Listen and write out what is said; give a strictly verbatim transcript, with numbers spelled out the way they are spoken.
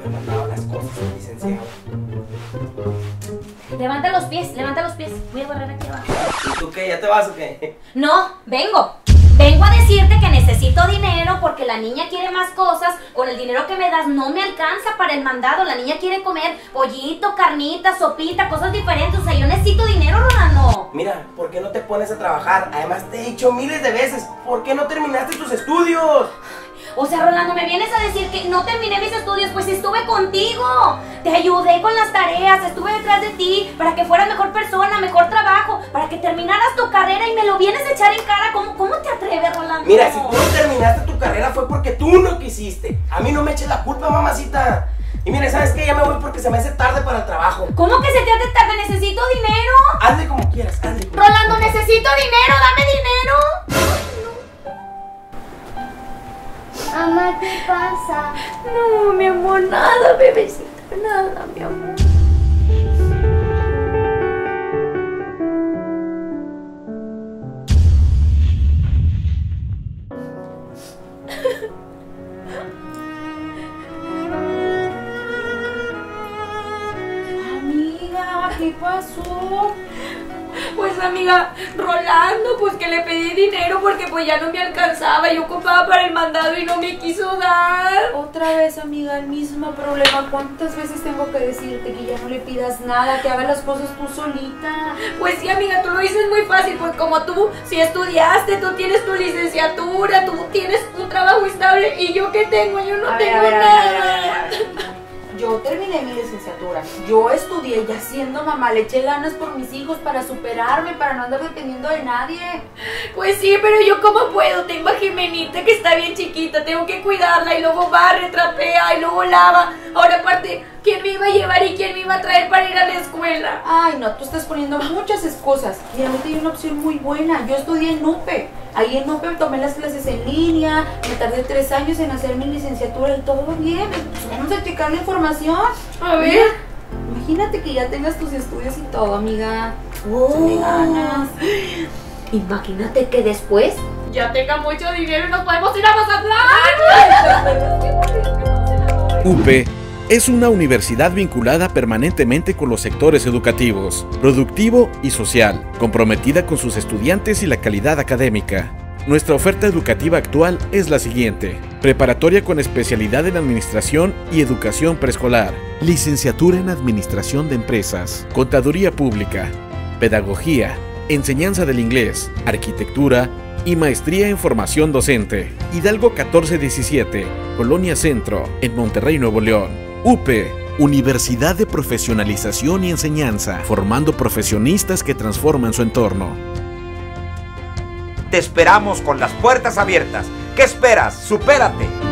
me mandaba las cosas, licenciado. Levanta los pies, levanta los pies. Voy a borrar aquí abajo. ¿Y tú qué? ¿Ya te vas o qué? No, vengo. Vengo a decirte que necesito dinero porque la niña quiere más cosas. Con el dinero que me das no me alcanza para el mandado. La niña quiere comer pollito, carnita, sopita, cosas diferentes. O sea, yo necesito dinero, Rolando. Mira, ¿por qué no te pones a trabajar? Además te he dicho miles de veces, ¿por qué no terminaste tus estudios? O sea, Rolando, me vienes a decir que no terminé mis estudios, pues estuve contigo. Te ayudé con las tareas, estuve detrás de ti para que fueras mejor persona, mejor trabajo, para que terminaras tu carrera y me lo vienes a echar en cara. ¿Cómo, cómo te atreves, Rolando? Mira, si tú no terminaste tu carrera fue porque tú no quisiste. A mí no me eches la culpa, mamacita. Y mira, ¿sabes qué? Ya me voy porque se me hace tarde para el trabajo. ¿Cómo que se te hace tarde? Necesito dinero. Hazle como quieras, hazle como Rolando, quieras. necesito dinero, dame dinero. Mamá, ¿qué pasa? No, mi amor, nada, bebecita, nada, mi amor. Amiga, ¿qué pasó? Pues amiga, Rolando, pues que le pedí dinero porque pues ya no me alcanzaba, yo ocupaba para el mandado y no me quiso dar. Otra vez, amiga, el mismo problema. ¿Cuántas veces tengo que decirte que ya no le pidas nada, que hagas las cosas tú solita? Pues sí, amiga, tú lo dices muy fácil, pues como tú, si estudiaste, tú tienes tu licenciatura, tú tienes un trabajo estable y yo ¿qué tengo? Yo no A ver, tengo a ver, a ver, nada. a ver, a ver, a ver. Yo terminé mi licenciatura, yo estudié ya siendo mamá, le eché ganas por mis hijos para superarme, para no andar dependiendo de nadie. Pues sí, pero yo ¿cómo puedo? Tengo a Jimenita que está bien chiquita, tengo que cuidarla y luego barre, trapea y luego lava. Ahora aparte, ¿quién me iba a llevar y quién me iba a traer para ir a la escuela? Ay, no, tú estás poniendo muchas excusas. Mira, yo te di una opción muy buena. Yo estudié en UPE. Ahí en UPE tomé las clases en línea, me tardé tres años en hacer mi licenciatura y todo bien. Pues vamos a checar la información. A ver. Mira, imagínate que ya tengas tus estudios y todo, amiga. Échale ganas. Imagínate que después ya tenga mucho dinero y nos podemos ir a Mazatlán. U P E es una universidad vinculada permanentemente con los sectores educativos, productivo y social, comprometida con sus estudiantes y la calidad académica. Nuestra oferta educativa actual es la siguiente: preparatoria con especialidad en administración y educación preescolar, licenciatura en administración de empresas, contaduría pública, pedagogía, enseñanza del inglés, arquitectura y maestría en formación docente. Hidalgo catorce diecisiete, Colonia Centro, en Monterrey, Nuevo León. U P E, Universidad de Profesionalización y Enseñanza, formando profesionistas que transforman su entorno. Te esperamos con las puertas abiertas. ¿Qué esperas? ¡Supérate!